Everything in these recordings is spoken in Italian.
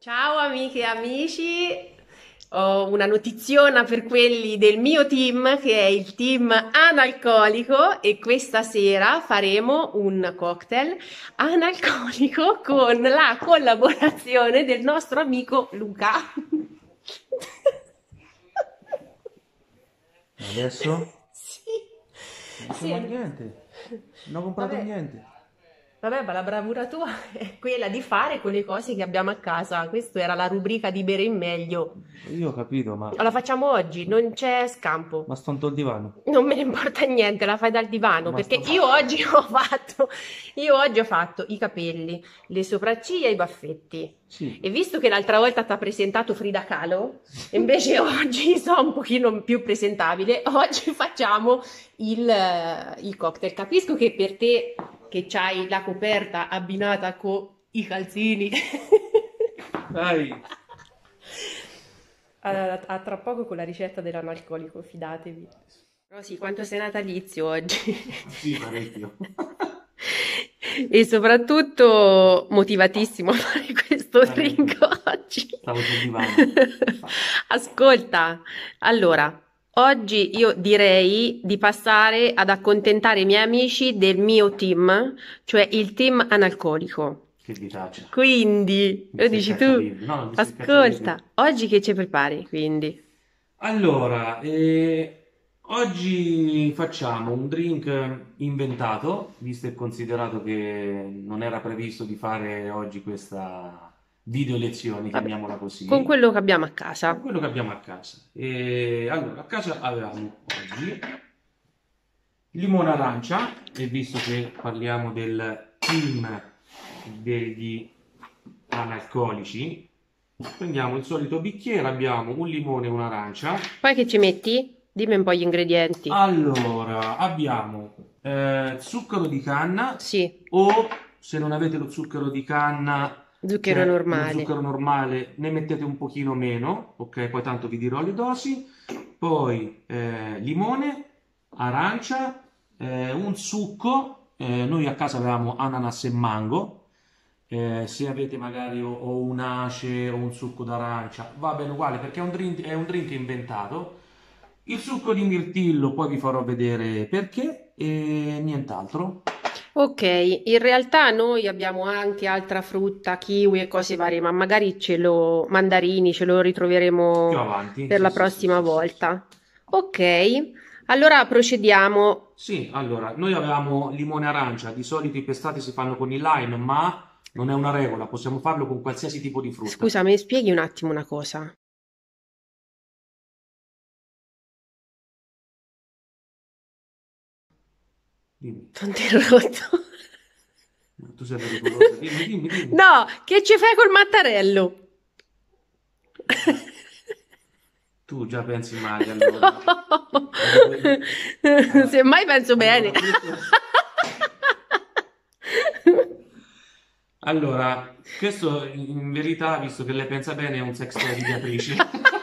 Ciao amiche e amici, ho una notiziona per quelli del mio team che è il team analcolico e questa sera faremo un cocktail analcolico con la collaborazione del nostro amico Luca. Adesso? Sì, Non sì, diciamo niente. Non ho comprato vabbè. niente. Vabbè, ma la bravura tua è quella di fare con le cose che abbiamo a casa. Questa era la rubrica di bere in meglio. Io ho capito, La facciamo oggi, non c'è scampo. ma sto il divano. Non me ne importa niente, la fai dal divano, Ma perché sto... io oggi ho fatto i capelli, le sopracciglia e i baffetti. Sì. E visto che l'altra volta ti ha presentato Frida Kahlo, invece oggi sono un pochino più presentabile, oggi facciamo il cocktail. Capisco che per te, che c'hai la coperta abbinata con i calzini, Dai. a tra poco con la ricetta dell'analcolico, fidatevi. Però sì, quanto sei natalizio oggi. Sì, parecchio. E soprattutto motivatissimo a fare questo drink Parecchio. oggi. Stavo sul divano. Ascolta, allora, oggi io direi di passare ad accontentare i miei amici del mio team, cioè il team analcolico. Che vitaccia. Quindi, Mi lo stai dici tu? cacciavite. No, non mi stai Ascolta, cacciavite. oggi che ci prepari, quindi? Allora, oggi facciamo un drink inventato, visto e considerato che non era previsto di fare oggi questa video lezione, Vabbè, chiamiamola con così, quello che abbiamo a con casa. quello che abbiamo a casa. Allora, a casa avevamo oggi limone arancia, e visto che parliamo del team degli analcolici, prendiamo il solito bicchiere, abbiamo un limone e un'arancia. Poi che ci metti? Dimmi un po' gli ingredienti. Allora, abbiamo zucchero di canna Sì, o se non avete lo zucchero di canna, zucchero c'è lo normale. zucchero normale, ne mettete un pochino meno, ok? Poi tanto vi dirò le dosi. Poi limone, arancia, un succo, noi a casa avevamo ananas e mango. Se avete magari o un ace o un succo d'arancia, va bene uguale perché è un drink inventato. Il succo di mirtillo, poi vi farò vedere perché, e nient'altro. Ok, in realtà noi abbiamo anche altra frutta, kiwi e cose varie, ma magari mandarini, ce lo Più ritroveremo avanti, per sì, la sì, sì, prossima sì, sì. volta. Ok, allora procediamo. Sì, allora, noi avevamo limone e arancia, di solito i pestati si fanno con il lime, ma non è una regola, possiamo farlo con qualsiasi tipo di frutta. Scusa, mi spieghi un attimo una cosa? Dimmi, T'ho interrotto. tu sei pericolosa, dimmi, dimmi, dimmi. No, che ci fai col mattarello? Tu già pensi male, allora. No, Vedi quello? Allora, semmai penso bene. allora, questo in verità, visto che lei pensa bene, è un sex toy di Beatrice.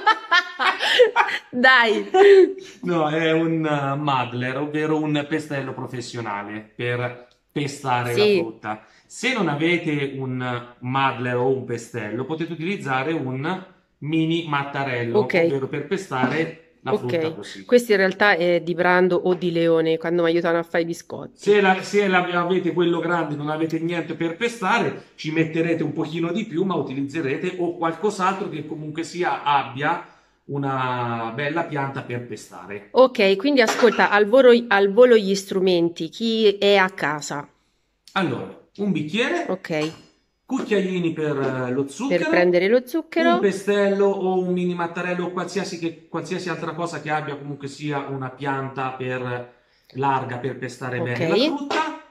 Dai. No, è un muddler, ovvero un pestello professionale per pestare la Sì, frutta. Se non avete un muddler o un pestello, potete utilizzare un mini mattarello, ok, ovvero per pestare la frutta ok. così. Questo in realtà è di Brando o di Leone quando mi aiutano a fare i biscotti. Avete quello grande, non avete niente per pestare, ci metterete un pochino di più, ma utilizzerete o qualcos'altro che comunque sia abbia una bella pianta per pestare. Ok, quindi ascolta al volo gli strumenti, chi è a casa? Allora, un bicchiere, Ok, cucchiaini per lo per zucchero, prendere lo un zucchero. pestello o un mini mattarello o qualsiasi altra cosa che abbia comunque sia una pianta larga per pestare Ok, bene la frutta,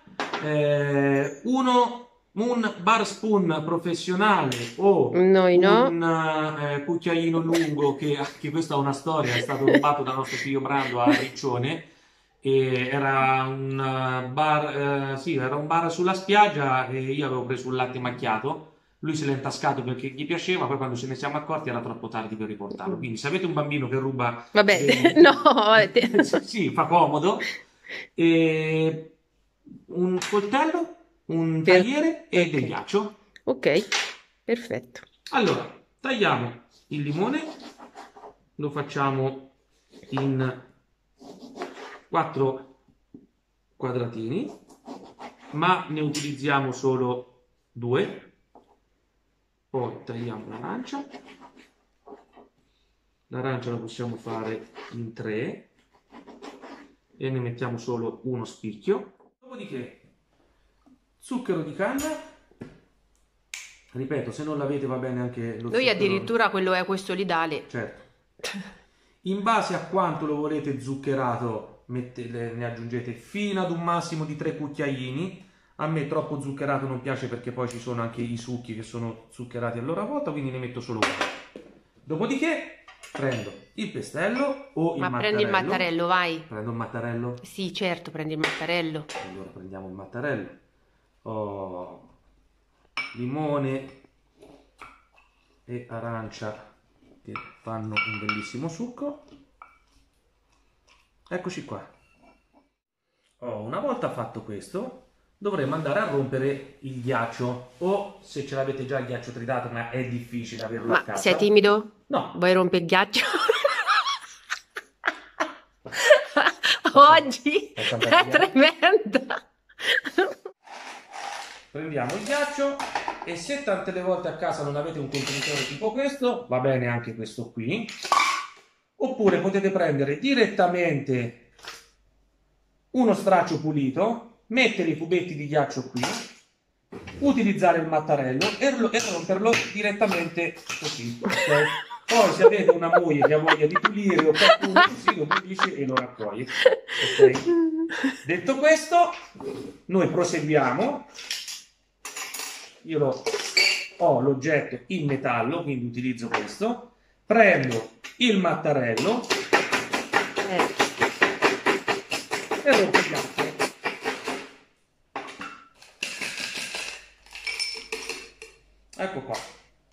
un bar spoon professionale o noi no. un cucchiaino lungo che questa è una storia, è stato rubato da nostro figlio Brando a Riccione. E era un bar, sì, era un bar sulla spiaggia e io avevo preso un latte macchiato. Lui se l'è intascato perché gli piaceva, poi quando ce ne siamo accorti era troppo tardi per riportarlo. Quindi se avete un bambino che ruba Vabbè, no. dei... sì, fa comodo. E un coltello, un Per... tagliere e del Ok, ghiaccio. ok, perfetto. Allora, tagliamo il limone, lo facciamo in 4 quadratini, ma ne utilizziamo solo 2. Poi tagliamo l'arancia. L'arancia la possiamo fare in 3 e ne mettiamo solo uno spicchio. Dopodiché, zucchero di canna. Ripeto, se non l'avete va bene anche lo zucchero. Noi addirittura quello è questo lì dale. Certo. In base a quanto lo volete zuccherato, ne aggiungete fino ad un massimo di 3 cucchiaini. A me troppo zuccherato non piace perché poi ci sono anche i succhi che sono zuccherati a loro volta, quindi ne metto solo uno. Dopodiché prendo il pestello o il mattarello. Ma prendi il mattarello, vai. Prendo il mattarello? Sì, certo, prendi il mattarello. Allora prendiamo il mattarello. Oh, limone e arancia che fanno un bellissimo succo. Eccoci qua. Una volta fatto questo dovremo andare a rompere il ghiaccio, o se ce l'avete già il ghiaccio tritato, ma è difficile averlo a casa. Sei timido? No. Vuoi rompere il ghiaccio? Oggi è tremenda. Prendiamo il ghiaccio e se tante le volte a casa non avete un contenitore tipo questo, va bene anche questo qui, oppure potete prendere direttamente uno straccio pulito, mettere i cubetti di ghiaccio qui, utilizzare il mattarello e romperlo direttamente così. Okay? Poi se avete una moglie che ha voglia di pulire o qualcuno così lo pulisce e lo raccoglie. Okay? Detto questo, noi proseguiamo. Io ho l'oggetto in metallo, quindi utilizzo questo. Prendo il mattarello e rompo il ghiaccio. Ecco qua.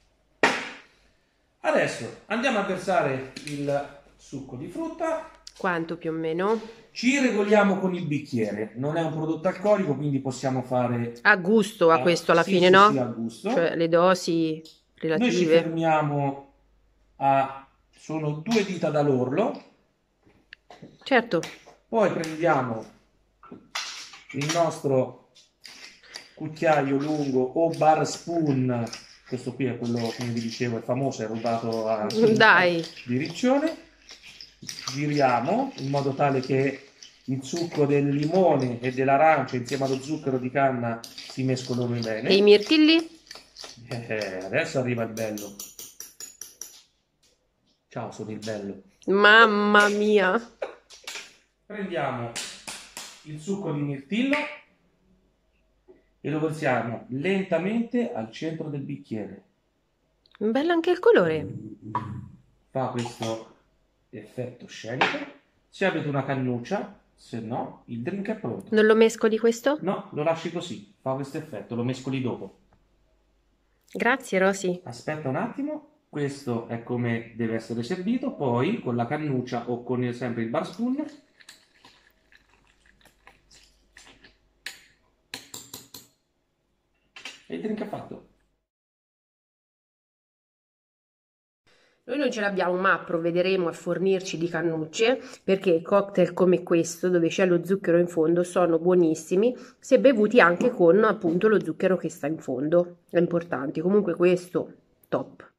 Adesso andiamo a versare il succo di frutta. Quanto più o meno? Ci regoliamo con il bicchiere. Non è un prodotto alcolico, quindi possiamo fare a gusto a questo alla fine, sì, no? Sì, a gusto. Cioè le dosi relative. Noi ci fermiamo a sono 2 dita dall'orlo. Certo. Poi prendiamo il nostro cucchiaio lungo o bar spoon, questo qui è quello, come vi dicevo, è famoso, è rubato a di Riccione. Giriamo in modo tale che il succo del limone e dell'arancia insieme allo zucchero di canna si mescolano bene. E i mirtilli? Adesso arriva il bello. Ciao, sono il bello. Mamma mia! Prendiamo il succo di mirtillo e lo versiamo lentamente al centro del bicchiere. Bello anche il colore. Fa questo effetto scenico. Se avete una cannuccia, se no, il drink è pronto. Non lo mescoli questo? No, lo lasci così. Fa questo effetto, lo mescoli dopo. Grazie, Rosy. Aspetta un attimo. Questo è come deve essere servito. Poi con la cannuccia o con sempre il bar spoon e il drink è fatto. Noi non ce l'abbiamo, ma provvederemo a fornirci di cannucce, perché cocktail come questo, dove c'è lo zucchero in fondo, sono buonissimi, se bevuti anche con appunto lo zucchero che sta in fondo. È importante. Comunque questo, top.